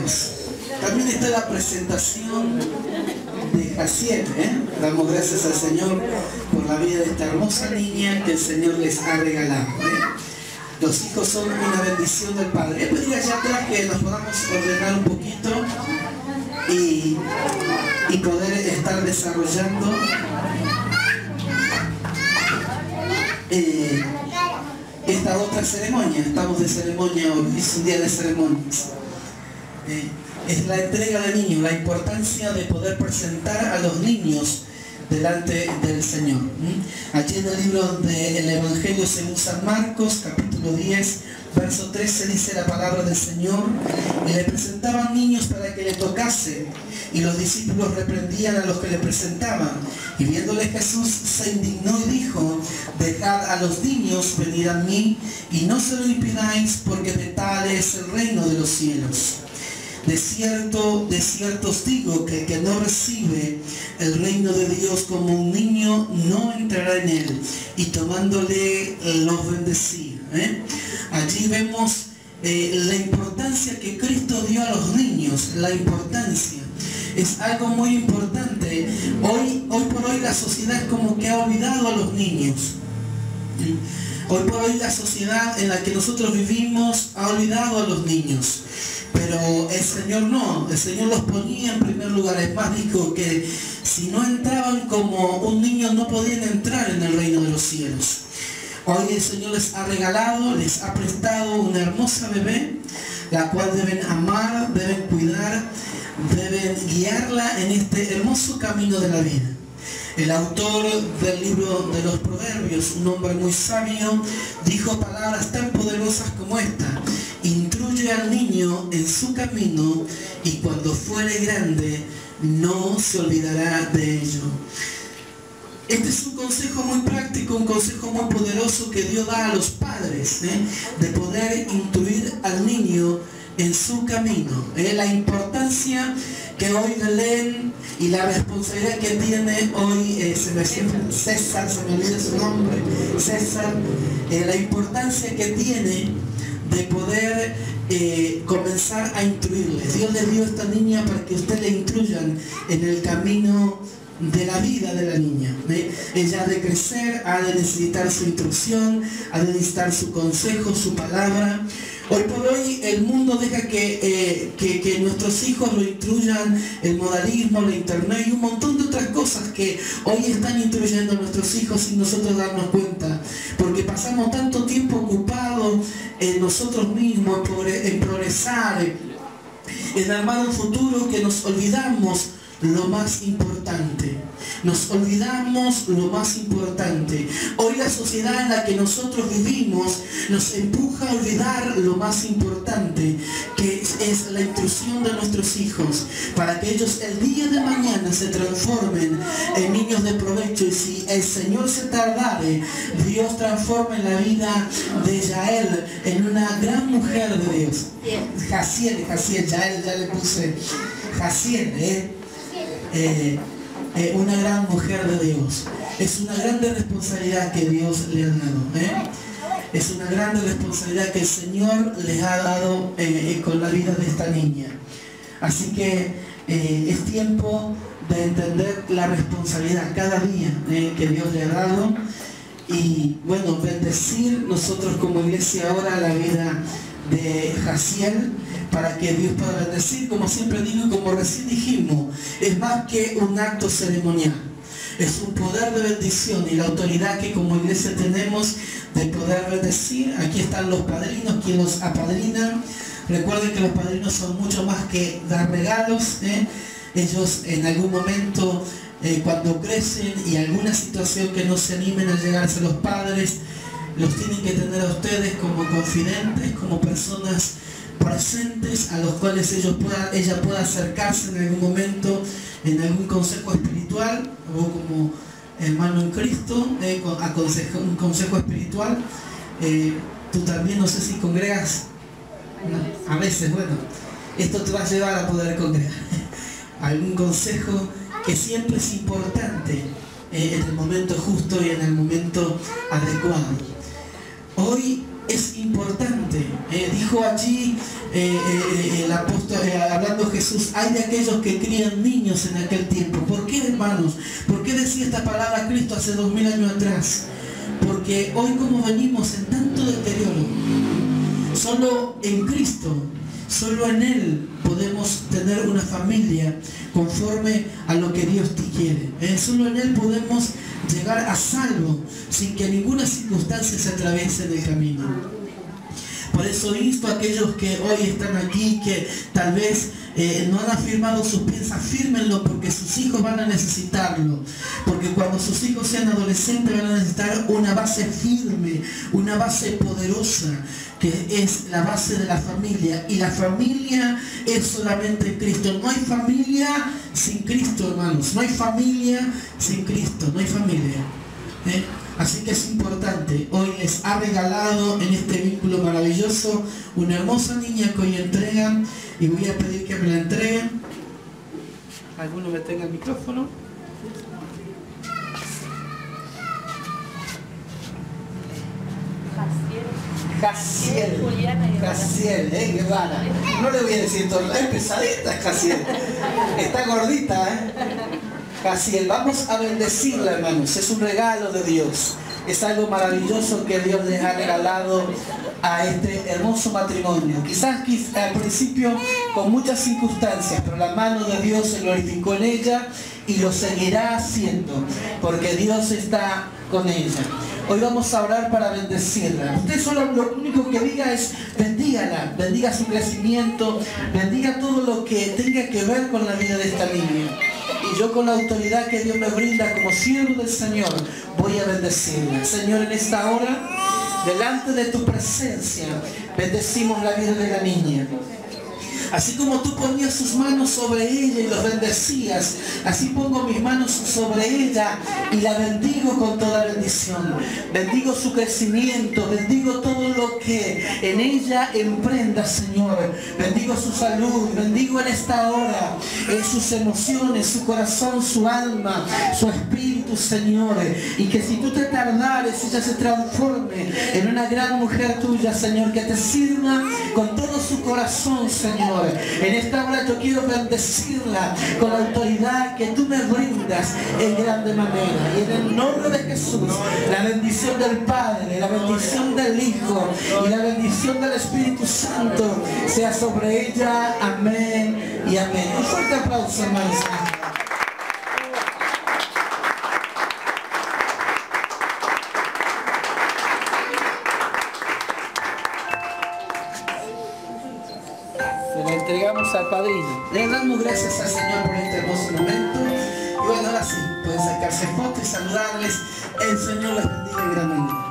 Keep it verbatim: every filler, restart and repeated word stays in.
hijos. También está la presentación de Jaciel, ¿eh? Damos gracias al Señor por la vida de esta hermosa niña que el Señor les ha regalado, ¿eh? Los hijos son una bendición del Padre. He pedido allá atrás que nos podamos ordenar un poquito y, y poder estar desarrollando eh, esta otra ceremonia. Estamos de ceremonia hoy, es un día de ceremonias. Eh, es la entrega de niños, la importancia de poder presentar a los niños delante del Señor. ¿Mm? Allí en el libro del Evangelio según San Marcos, capítulo diez, verso trece, dice la palabra del Señor: y le presentaban niños para que le tocasen, y los discípulos reprendían a los que le presentaban. Y viéndole Jesús se indignó y dijo: dejad a los niños venir a mí, y no se lo impidáis, porque de tal es el reino de los cielos. De cierto, de cierto os digo que el que no recibe el reino de Dios como un niño no entrará en él. Y tomándole los bendecía. ¿eh? Allí vemos eh, la importancia que Cristo dio a los niños. La importancia es algo muy importante. Hoy, hoy por hoy la sociedad es como que ha olvidado a los niños. Hoy por hoy la sociedad en la que nosotros vivimos ha olvidado a los niños. Pero el Señor no, el Señor los ponía en primer lugar. Es más, dijo que si no entraban como un niño no podían entrar en el reino de los cielos. Hoy el Señor les ha regalado, les ha prestado una hermosa bebé, la cual deben amar, deben cuidar, deben guiarla en este hermoso camino de la vida. El autor del libro de los Proverbios, un hombre muy sabio, dijo palabras tan poderosas como esta: instruye al niño en su camino, y cuando fuere grande no se olvidará de ello. Este es un consejo muy práctico, un consejo muy poderoso que Dios da a los padres, ¿eh? de poder instruir al niño en su camino. ¿eh? La importancia que hoy Belén y la responsabilidad que tiene hoy, eh, se me siempre César, se me olvida su nombre, César, eh, la importancia que tiene de poder eh, comenzar a instruirles. Dios le dio a esta niña para que ustedes le instruyan en el camino de la vida de la niña. ¿eh? Ella ha de crecer, ha de necesitar su instrucción, ha de necesitar su consejo, su palabra. Hoy por hoy el mundo deja que, eh, que, que nuestros hijos lo instruyan el modalismo, la internet y un montón de otras cosas que hoy están instruyendo a nuestros hijos sin nosotros darnos cuenta, porque pasamos tanto tiempo ocupados en nosotros mismos, en progresar, en armar un futuro, que nos olvidamos lo más importante. Nos olvidamos lo más importante. Hoy la sociedad en la que nosotros vivimos nos empuja a olvidar lo más importante, que es, es la instrucción de nuestros hijos, para que ellos el día de mañana se transformen en niños de provecho. Y si el Señor se tardare, Dios transforma en la vida de Yael en una gran mujer de Dios. Jaciel, Jaciel, Yael, ya le puse Jaciel, ¿eh? Eh, eh, una gran mujer de Dios. Es una grande responsabilidad que Dios le ha dado. ¿eh? Es una grande responsabilidad que el Señor les ha dado eh, con la vida de esta niña. Así que eh, es tiempo de entender la responsabilidad cada día eh, que Dios le ha dado. Y bueno, bendecir nosotros como iglesia ahora la vida de Jaciel, para que Dios pueda bendecir, como siempre digo y como recién dijimos, es más que un acto ceremonial, es un poder de bendición y la autoridad que como iglesia tenemos de poder bendecir. Aquí están los padrinos, quienes los apadrinan. Recuerden que los padrinos son mucho más que dar regalos, ¿eh? Ellos en algún momento, eh, cuando crecen y alguna situación que no se animen a llegarse a los padres, los tienen que tener a ustedes como confidentes, como personas presentes a los cuales ellos puedan, ella pueda acercarse en algún momento, en algún consejo espiritual, o como hermano en Cristo, eh, aconsejo, un consejo espiritual. Eh, tú también, no sé si congregas, no, a veces, bueno, esto te va a llevar a poder congregar. Algún consejo que siempre es importante eh, en el momento justo y en el momento adecuado. Hoy es importante, eh, dijo allí eh, eh, el apóstol, eh, hablando Jesús, hay de aquellos que crían niños en aquel tiempo. ¿Por qué, hermanos? ¿Por qué decía esta palabra Cristo hace dos mil años atrás? Porque hoy, como venimos en tanto deterioro, solo en Cristo, solo en Él podemos tener una familia conforme a lo que Dios te quiere. ¿eh? Solo en Él podemos llegar a salvo sin que ninguna circunstancia se atraviese en el camino. Por eso insto a aquellos que hoy están aquí, que tal vez eh, no han afirmado sus pies, afírmenlo, porque sus hijos van a necesitarlo. Porque cuando sus hijos sean adolescentes van a necesitar una base firme, una base poderosa, que es la base de la familia. Y la familia es solamente Cristo. No hay familia sin Cristo, hermanos. No hay familia sin Cristo. No hay familia. ¿eh? Así que es importante, hoy les ha regalado en este vínculo maravilloso una hermosa niña que hoy entregan, y voy a pedir que me la entreguen. ¿Alguno me tenga el micrófono? Jaciel, Jaciel, eh, qué rara. No le voy a decir todo, es pesadita Jaciel, está gordita, eh. Jaciel, vamos a bendecirla, hermanos. Es un regalo de Dios. Es algo maravilloso que Dios les ha regalado a este hermoso matrimonio. Quizás al principio con muchas circunstancias, pero la mano de Dios se glorificó en ella y lo seguirá haciendo, porque Dios está con ella. Hoy vamos a orar para bendecirla. Usted solo lo único que diga es bendígala, bendiga su crecimiento, bendiga todo lo que tenga que ver con la vida de esta niña. Y yo, con la autoridad que Dios me brinda como siervo del Señor, voy a bendecirla. Señor, en esta hora, delante de tu presencia, bendecimos la vida de la niña. Así como tú ponías tus manos sobre ella y los bendecías, así pongo mis manos sobre ella y la bendigo con toda bendición. Bendigo su crecimiento, bendigo todo lo que en ella emprenda, Señor. Bendigo su salud, bendigo en esta hora eh, sus emociones, su corazón, su alma, su espíritu, Señor. Y que si tú te tardares, ella se transforme en una gran mujer tuya, Señor, que te sirva con todo su corazón, Señor. En esta hora yo quiero bendecirla con la autoridad que tú me brindas en grande manera. Y en el nombre de Jesús, la bendición del Padre, la bendición del Hijo y la bendición del Espíritu Santo sea sobre ella. Amén y amén. Un fuerte aplauso, hermanos. Entregamos al padrino. Le damos gracias al Señor por este hermoso momento. Y bueno, ahora sí, pueden sacarse fotos y saludarles. El Señor les bendiga grandemente.